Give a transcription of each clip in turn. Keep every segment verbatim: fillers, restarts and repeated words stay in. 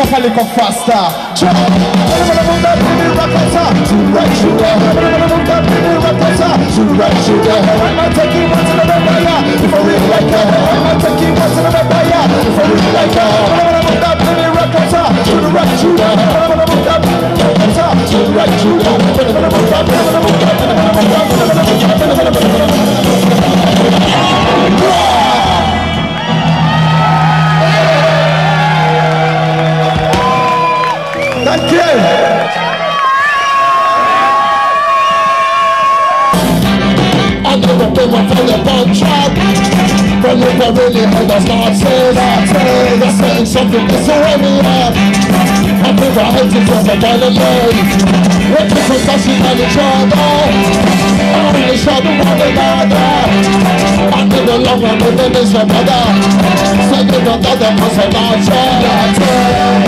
up a little faster. Jump. Right shoulder. Right shoulder. I might take you once in a fire. If I really like her, I might take you once in a fire. If I really like her, to the right shoulder. To the right shoulder. Thank you. I never been one for the bun track. But look, I really heard us not say that. They're saying something that's already me up. I think I hate it just like the way. We're different touching on each other. Only shot the one another. I need a long run with the nation brother. Say they don't know that cause I'm not sure.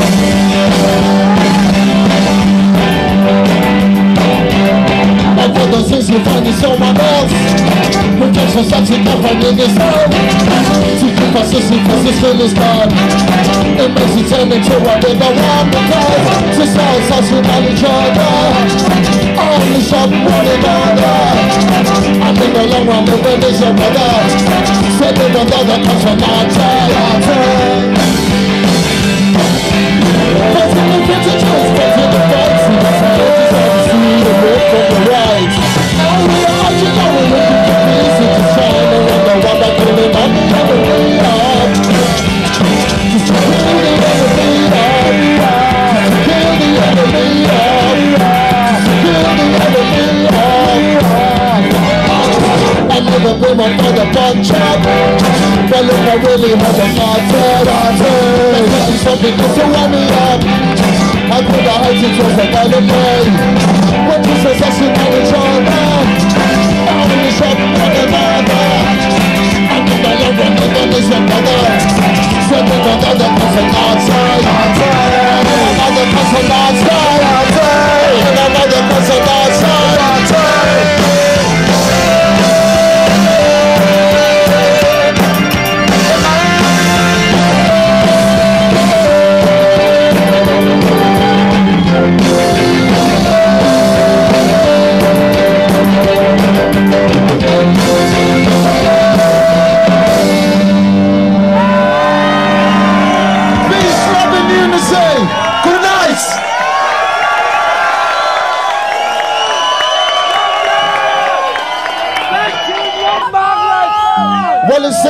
I want the things you find in someone else. Who gets for such a different in this world. To keep persistent cause this feeling's gone. It makes you turn into a bigger one. Because to start touching on each other. Only shot one another. I think the long run with the nation brother. Say they don't know that cause I'm not sure. But in the future just but in the fight. See the fight see the work from the right. Oh yeah, you know we're looking for easy to shine. And when the one that couldn't up, never be up. Just to kill the enemy up. Just to kill the enemy up. Just to kill the enemy up. I never been one for the bunch up. But look, I really had a martyr. There's nothing something just to warm me up. I could have hate it just like the way. What is the session on each other? Only shot one another. I think I love one of them is your brother. Said that another person outside. Another person outside. Another person outside. Peace, love and unity.